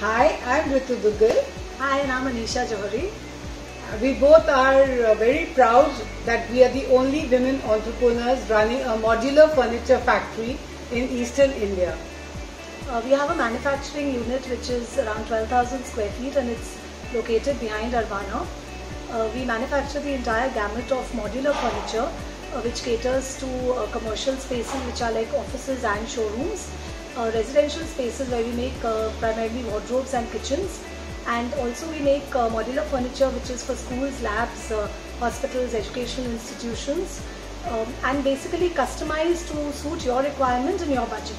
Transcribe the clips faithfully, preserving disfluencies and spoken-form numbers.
Hi, I'm Ritu Dugal. Hi, and I'm Anisha Johari. We both are uh, very proud that we are the only women entrepreneurs running a modular furniture factory in Eastern India. Uh, we have a manufacturing unit which is around twelve thousand square feet and it's located behind Arvana. Uh, we manufacture the entire gamut of modular furniture uh, which caters to uh, commercial spaces which are like offices and showrooms, uh, residential spaces where we make uh, primarily wardrobes and kitchens, and also we make uh, modular furniture which is for schools, labs, uh, hospitals, educational institutions, um, and basically customized to suit your requirement and your budget.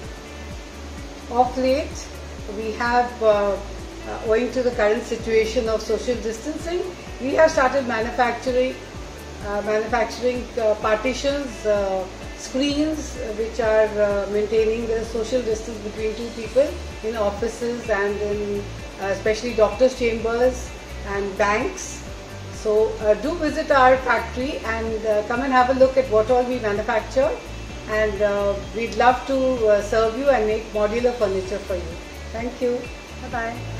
Of late, we have, uh, uh, owing to the current situation of social distancing, we have started manufacturing uh, manufacturing uh, partitions, uh, screens uh, which are uh, maintaining the social distance between two people in offices and in uh, especially doctors' chambers and banks. So uh, do visit our factory and uh, come and have a look at what all we manufacture. And uh, we'd love to uh, serve you and make modular furniture for you. Thank you. Bye-bye.